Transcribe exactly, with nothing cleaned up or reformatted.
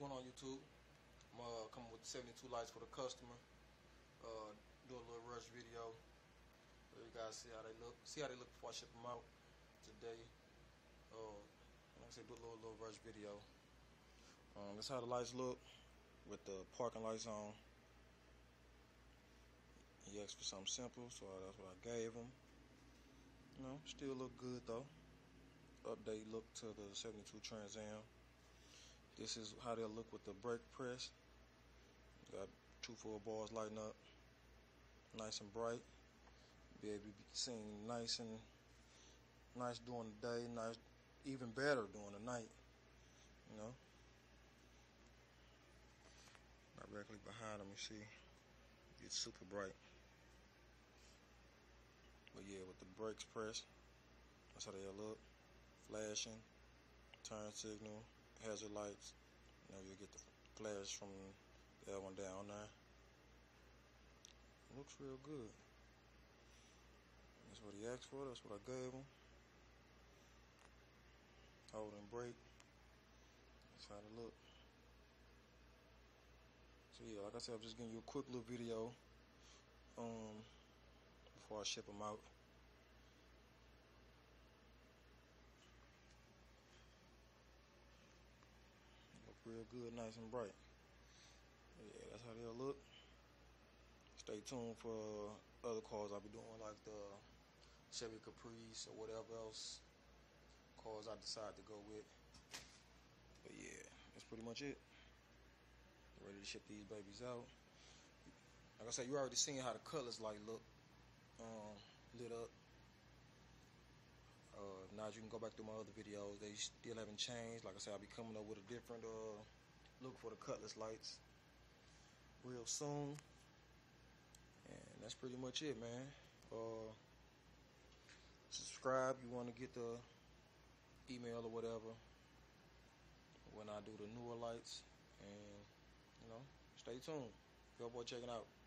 going on YouTube? I'm uh, coming with seventy-two lights for the customer. Uh, do a little rush video. So you guys see how they look. See how they look before I ship them out today. Uh, like I said, do a little little rush video. Um, that's how the lights look with the parking lights on. He asked for something simple, so that's what I gave him. You know, still look good though. Update look to the seventy-two Trans Am. This is how they'll look with the brake press. Got two full bars lighting up, nice and bright. Be able to be seen nice and nice during the day, nice, even better during the night. You know, directly behind them, you see, it's super bright. But yeah, with the brakes pressed, that's how they'll look. Flashing, turn signal, hazard lights. You know, you'll get the flash from the other one down there. It looks real good. That's what he asked for. That's what I gave him. Hold and brake. That's how it look. So yeah, like I said, I'm just giving you a quick little video um, before I ship them out. Look real good, nice and bright. Yeah, that's how they'll look. Stay tuned for other cars I'll be doing, like the Chevy Caprice or whatever else cars I decide to go with. But yeah, that's pretty much it. Ready to ship these babies out. Like I said, you already seen how the colors like look um, lit up. Uh, now you can go back through my other videos. They still haven't changed. Like I said, I'll be coming up with a different uh, look for the cutlass lights real soon. And that's pretty much it, man. Uh, subscribe. You want to get the email or whatever when I do the newer lights. And, you know, stay tuned. Yo, boy, check it out.